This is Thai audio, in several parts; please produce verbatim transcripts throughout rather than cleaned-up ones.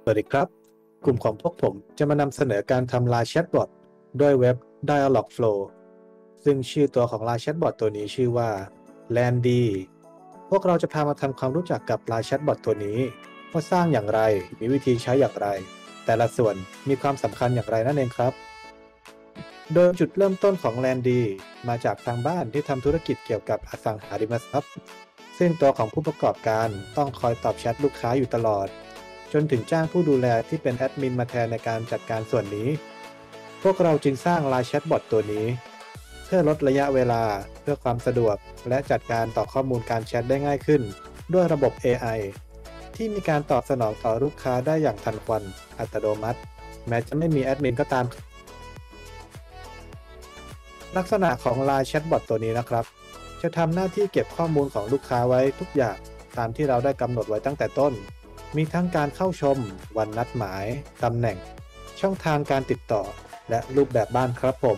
สวัสดีครับกลุ่มของพวกผมจะมานำเสนอการทำ ไลน์ Chatbot ด้วยเว็บ Dialogflow ซึ่งชื่อตัวของ ไลน์ Chatbot ตัวนี้ชื่อว่า Landy พวกเราจะพามาทำความรู้จักกับ ไลน์ Chatbot ตัวนี้ว่าสร้างอย่างไรมีวิธีใช้อย่างไรแต่ละส่วนมีความสำคัญอย่างไรนั่นเองครับโดยจุดเริ่มต้นของ Landy มาจากทางบ้านที่ทำธุรกิจเกี่ยวกับอสังหาริมทรัพย์ซึ่งตัวของผู้ประกอบการต้องคอยตอบแชทลูกค้าอยู่ตลอดจนถึงจ้างผู้ดูแลที่เป็นแอดมินมาแทนในการจัดการส่วนนี้พวกเราจึงสร้าง ไลน์ Chatbot ตัวนี้เพื่อลดระยะเวลาเพื่อความสะดวกและจัดการต่อข้อมูลการแชทได้ง่ายขึ้นด้วยระบบ เอ ไอ ที่มีการตอบสนองต่อลูกค้าได้อย่างทันควันอัตโนมัติแม้จะไม่มีแอดมินก็ตามลักษณะของ ไลน์ Chatbot ตัวนี้นะครับจะทำหน้าที่เก็บข้อมูลของลูกค้าไว้ทุกอย่างตามที่เราได้กำหนดไว้ตั้งแต่ต้นมีทั้งการเข้าชมวันนัดหมายตำแหน่งช่องทางการติดต่อและรูปแบบบ้านครับผม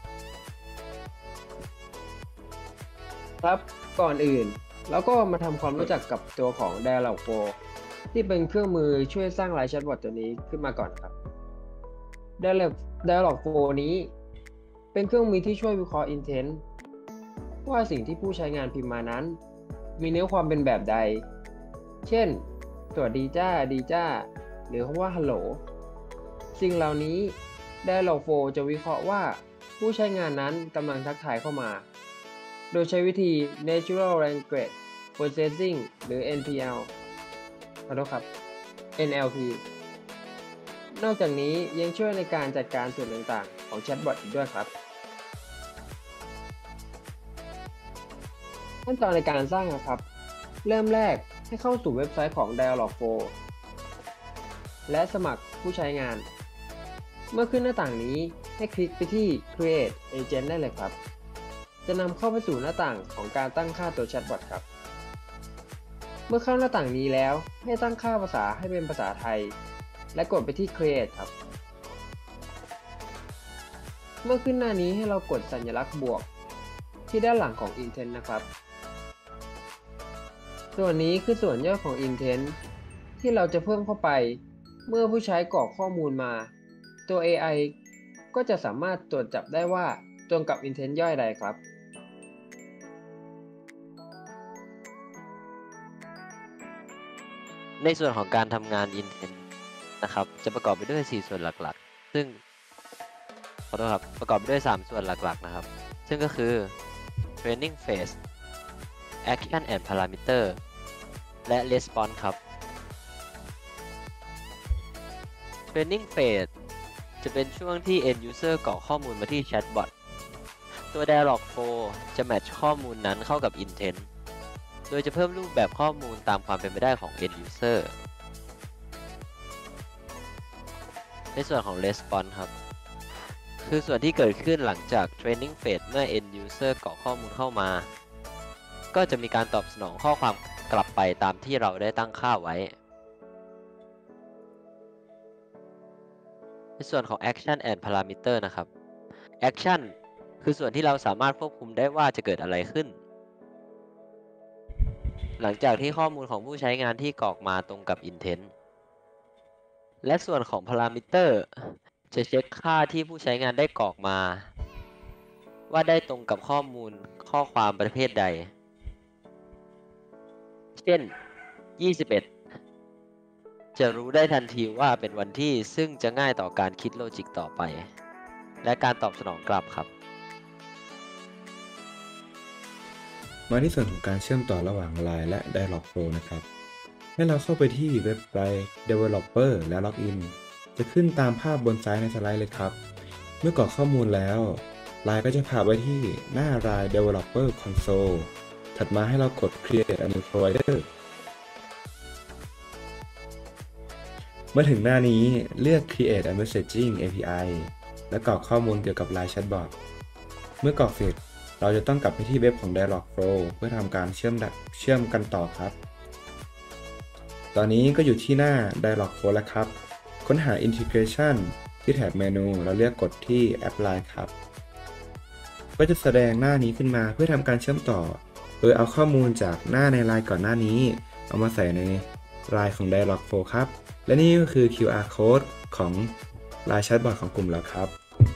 ครับก่อนอื่นเราก็มาทำความรู้จักกับตัวของ Dialogflow ที่เป็นเครื่องมือช่วยสร้าง ไลน์ Chatbot ตัวนี้ขึ้นมาก่อนครับ Dialogflow นี้เป็นเครื่องมือที่ช่วยวิเคราะห์ intent ว่าสิ่งที่ผู้ใช้งานพิมพ์มานั้นมีเนื้อความเป็นแบบใดเช่นสวัสดีจ้าดีจ้าหรือคำว่าฮัลโหลสิ่งเหล่านี้ Dialogflow จะวิเคราะห์ว่าผู้ใช้งานนั้นกำลังทักทายเข้ามาโดยใช้วิธี Natural Language Processing หรือ เอ็น พี แอล ขอโทษครับ เอ็น แอล พี นอกจากนี้ยังช่วยในการจัดการส่วนต่างๆของแชทบอทอีกด้วยครับขั้นตอนในการสร้างนะครับเริ่มแรกให้เข้าสู่เว็บไซต์ของ Dialogflow และสมัครผู้ใช้งานเมื่อขึ้นหน้าต่างนี้ให้คลิกไปที่ Create Agent ได้เลยครับจะนำเข้าไปสู่หน้าต่างของการตั้งค่าตัวแชทบอทครับเมื่อเข้าหน้าต่างนี้แล้วให้ตั้งค่าภาษาให้เป็นภาษาไทยและกดไปที่ Create ครับเมื่อขึ้นหน้านี้ให้เรากดสัญลักษณ์บวกที่ด้านหลังของ Intent นะครับส่วนนี้คือส่วนย่อของ Intent ที่เราจะเพิ่มเข้าไปเมื่อผู้ใช้กรอกข้อมูลมาตัว เอ ไอ ก็จะสามารถตรวจจับได้ว่าตรงกับ Intent ย่อยใดครับในส่วนของการทำงาน Intent นะครับจะประกอบไปด้วยสี่ส่วนหลักๆซึ่งขอโทษครับประกอบไปด้วยสามส่วนหลักๆนะครับซึ่งก็คือ Training Phase Action and Parameter และ Response ครับ Training Phase จะเป็นช่วงที่ End User กรอกข้อมูลมาที่ Chatbot ตัว Dialogflow จะ match ข้อมูลนั้นเข้ากับ Intent โดยจะเพิ่มรูปแบบข้อมูลตามความเป็นไปได้ของ End User ในส่วนของ Response ครับคือส่วนที่เกิดขึ้นหลังจาก Training Phase เมื่อ End User กรอกข้อมูลเข้ามาก็จะมีการตอบสนองข้อความกลับไปตามที่เราได้ตั้งค่าไว้ในส่วนของ Action and Parameter นะครับ Action คือส่วนที่เราสามารถควบคุมได้ว่าจะเกิดอะไรขึ้นหลังจากที่ข้อมูลของผู้ใช้งานที่กรอกมาตรงกับ Intent และส่วนของ Parameter จะเช็คค่าที่ผู้ใช้งานได้กรอกมาว่าได้ตรงกับข้อมูลข้อความประเภทใดเช่นยี่สิบเอ็ดจะรู้ได้ทันทีว่าเป็นวันที่ซึ่งจะง่ายต่อการคิดโลจิกต่อไปและการตอบสนองกลับครับมาที่ส่วนของการเชื่อมต่อระหว่าง ไลน์ และ Dialogflow นะครับให้เราเข้าไปที่เว็บไซต์ Developer และล็อกอินจะขึ้นตามภาพบนซ้ายในสไลด์เลยครับเมื่อกรอกข้อมูลแล้ว ไลน์ ก็จะพาไปที่หน้า ไลน์ Developer Console ถัดมาให้เรากด Create a new provider เมื่อถึงหน้านี้เลือก Create a Messaging เอ พี ไอ และกรอกข้อมูลเกี่ยวกับ ไลน์ Chatbot เมื่อกรอกเสร็จเราจะต้องกลับไปที่เว็บของ Dialogflow เพื่อทำการเชื่อมเชื่อมกันต่อครับตอนนี้ก็อยู่ที่หน้า Dialogflow แล้วครับค้นหา Integration ที่แถบเมนูแล้วเลือกกดที่ App ไลน์ ครับก็จะแสดงหน้านี้ขึ้นมาเพื่อทำการเชื่อมต่อโดยเอาข้อมูลจากหน้าใน ไลน์ ก่อนหน้านี้เอามาใส่ในไลน์ของ Dialogflow ครับ และนี่ก็คือ คิว อาร์ Code ของ ไลน์ Chatbot ของกลุ่มเราครับ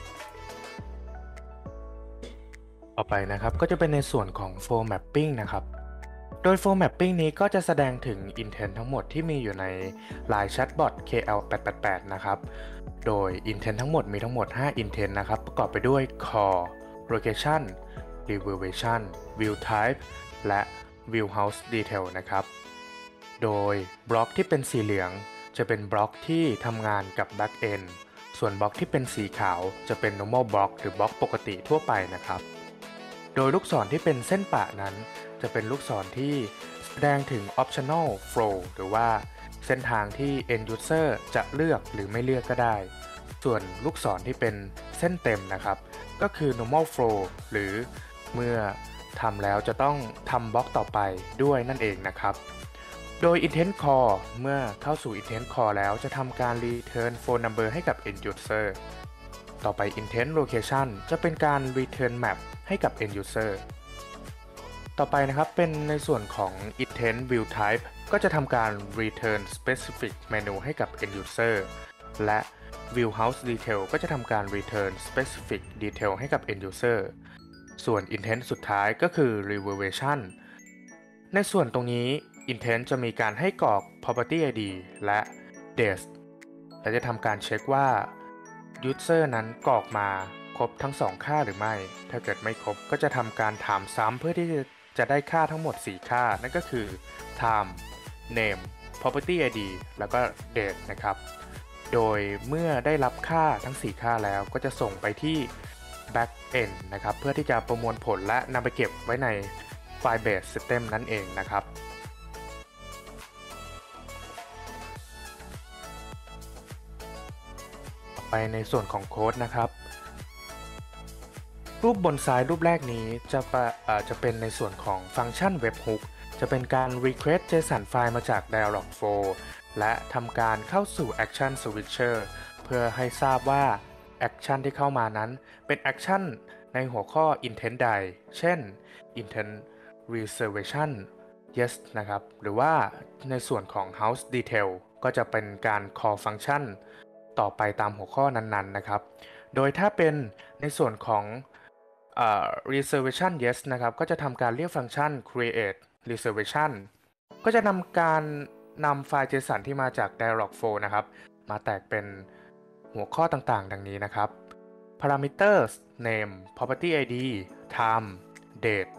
ต่อไปนะครับก็จะเป็นในส่วนของ Flow Mapping นะครับโดย Flow Mapping นี้ก็จะแสดงถึง Intent ทั้งหมดที่มีอยู่ใน ไลน์ Chatbot เค แอล แปด แปด แปด นะครับโดย Intent ทั้งหมดมีทั้งหมดห้า Intent นะครับประกอบไปด้วย Core Location Reservation View Type และ View House Detail นะครับโดยบล็อกที่เป็นสีเหลืองจะเป็นบล็อกที่ทำงานกับ Backend ส่วนบล็อกที่เป็นสีขาวจะเป็น normal block หรือบล็อกปกติทั่วไปนะครับโดยลูกศรที่เป็นเส้นปะนั้นจะเป็นลูกศรที่แสดงถึง optional flow หรือว่าเส้นทางที่ end user จะเลือกหรือไม่เลือกก็ได้ส่วนลูกศรที่เป็นเส้นเต็มนะครับก็คือ normal flow หรือเมื่อทำแล้วจะต้องทำบล็อกต่อไปด้วยนั่นเองนะครับโดย intent call เมื่อเข้าสู่ intent call แล้วจะทำการ return phone number ให้กับ end user ต่อไป intent location จะเป็นการ return map ให้กับ end user ต่อไปนะครับเป็นในส่วนของ intent view type ก็จะทำการ return specific menu ให้กับ end user และ view house detail ก็จะทำการ return specific detail ให้กับ end user ส่วน intent สุดท้ายก็คือ reservation ในส่วนตรงนี้ intent จะมีการให้กรอก property ไอ ดี และ date และจะทำการเช็คว่า user นั้นกรอกมาครบทั้งสองค่าหรือไม่ถ้าเกิดไม่ครบก็จะทำการถามซ้ำเพื่อที่จะได้ค่าทั้งหมดสี่ค่านั่นก็คือ time name property ไอ ดี แล้วก็ date นะครับโดยเมื่อได้รับค่าทั้งสี่ค่าแล้วก็จะส่งไปที่ back end นะครับเพื่อที่จะประมวลผลและนำไปเก็บไว้ใน Firebase System นั่นเองนะครับไปในส่วนของโค้ดนะครับรูปบนซ้ายรูปแรกนี้จะจะเป็นในส่วนของฟังก์ชัน Webhook จะเป็นการ request JSON ไฟล์มาจาก Dialogflow และทำการเข้าสู่ Action Switcher เพื่อให้ทราบว่า Action ที่เข้ามานั้นเป็น Action ในหัวข้อ Intent ใดเช่น Intent Reservation Yes นะครับหรือว่าในส่วนของ House Detail ก็จะเป็นการ call functionต่อไปตามหัวข้อนั้นๆนะครับโดยถ้าเป็นในส่วนของ uh, reservation yes นะครับก็จะทำการเรียกฟังก์ชัน create reservation ก็จะนำการนำไฟล์ JSON ที่มาจาก Dialogflow นะครับมาแตกเป็นหัวข้อต่างๆดังนี้นะครับ parameters name property ไอ ดี time date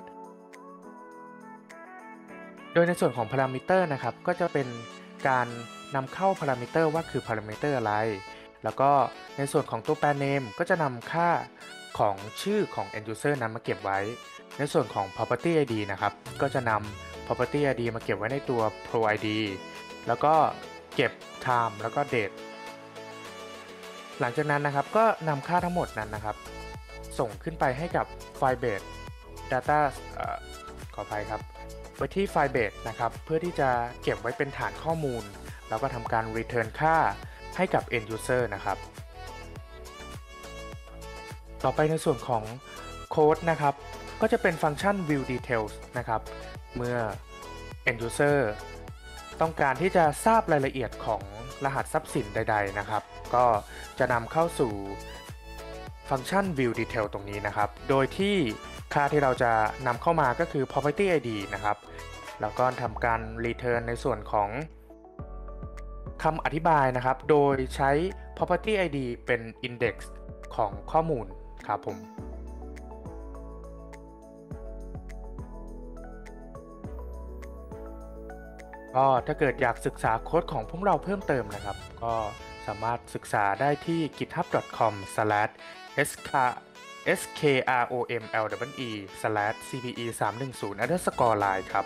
โดยในส่วนของ parameter นะครับก็จะเป็นการนำเข้า parameter ว่าคือ parameter อะไรแล้วก็ในส่วนของตัวแปร name ก็จะนำค่าของชื่อของ end user นั้นมาเก็บไว้ในส่วนของ property ไอ ดี นะครับก็จะนำ property ไอ ดี มาเก็บไว้ในตัว pro ไอ ดี แล้วก็เก็บ time แล้วก็ date หลังจากนั้นนะครับก็นำค่าทั้งหมดนั้นนะครับส่งขึ้นไปให้กับ Firebase Data เอ่อขออภัยครับไว้ที่ Firebase นะครับเพื่อที่จะเก็บไว้เป็นฐานข้อมูลแล้วก็ทำการ return ค่าให้กับ end user นะครับต่อไปในส่วนของโค้ดนะครับก็จะเป็นฟังก์ชัน view details นะครับเมื่อ end user ต้องการที่จะทราบรายละเอียดของรหัสทรัพย์สินใดๆนะครับก็จะนำเข้าสู่ฟังก์ชัน view detail ตรงนี้นะครับโดยที่ค่าที่เราจะนำเข้ามาก็คือ property ไอ ดี นะครับแล้วก็ทำการ return ในส่วนของคำอธิบายนะครับโดยใช้ property ไอ ดี เป็น index ของข้อมูลครับผมก็ถ้าเกิดอยากศึกษาโค้ดของพวกเราเพิ่มเติมนะครับก็สามารถศึกษาได้ที่ github ดอท คอม สแลช เอส เค อาร์ โอ เอ็ม แอล ดับเบิลยู อี สแลช ซี พี อี สามหนึ่งศูนย์ underscore line ครับ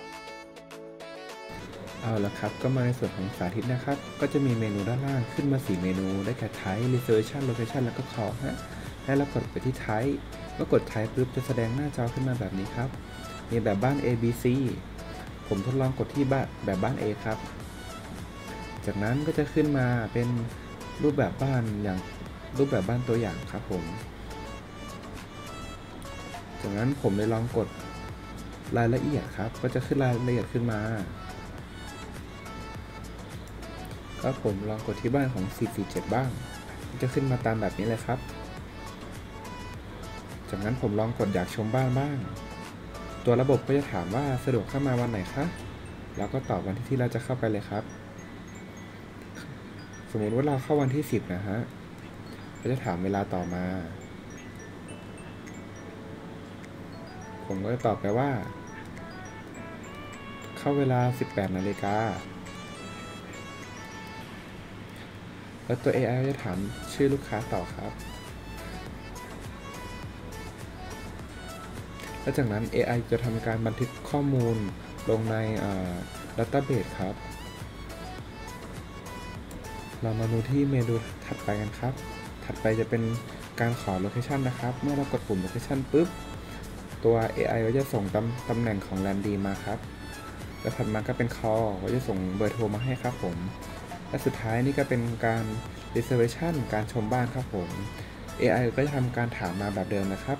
เอาละครับก็มาในส่วนของสาธิตนะครับก็จะมีเมนูด้านล่างขึ้นมาสี่เมนูได้แก่ Type Reservation Location แล้วก็ Call ฮะให้เรากดไปที่ Type เมื่อกด Type ปุ๊บจะแสดงหน้าจอขึ้นมาแบบนี้ครับมีแบบบ้าน A B C ผมทดลองกดที่แบบบ้าน A ครับจากนั้นก็จะขึ้นมาเป็นรูปแบบบ้านอย่างรูปแบบบ้านตัวอย่างครับผมจากนั้นผมเลยลองกดรายละเอียดครับก็จะขึ้นรายละเอียดขึ้นมาแล้วผมลองกดที่บ้านของสี่สี่เจ็ดบ้างมันจะขึ้นมาตามแบบนี้เลยครับจากนั้นผมลองกดอยากชมบ้านบ้างตัวระบบก็จะถามว่าสะดวกเข้ามาวันไหนคะแล้วก็ตอบวันที่ที่เราจะเข้าไปเลยครับสมมุติว่าเราเข้าวันที่สิบนะฮะก็จะถามเวลาต่อมาผมก็จะตอบไปว่าเข้าเวลา สิบแปดนาฬิกาแล้วตัว เอ ไอ จะถามชื่อลูกค้าต่อครับและจากนั้น เอ ไอ จะทำการบันทึกข้อมูลลงในดัตต้าเบสครับเรามาดูที่เมนูถัดไปกันครับถัดไปจะเป็นการขอโลเคชันนะครับเมื่อเรากดปุ่มโลเคชันปุ๊บตัว เอ ไอ ก็จะส่งตำตำแหน่งของแลนดี้มาครับและถัดมาก็เป็น call ก็จะส่งเบอร์โทรมาให้ครับผมและสุดท้ายนี่ก็เป็นการ reservation การชมบ้านครับผม เอ ไอ ก็จะทำการถามมาแบบเดิมนะครับ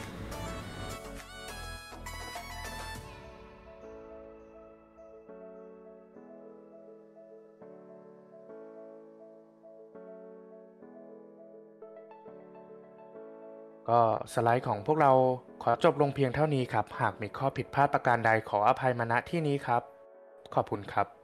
ก็สไลด์ของพวกเราขอจบลงเพียงเท่านี้ครับหากมีข้อผิดพลาดประการใดขออภัยมาณที่นี้ครับขอบคุณครับ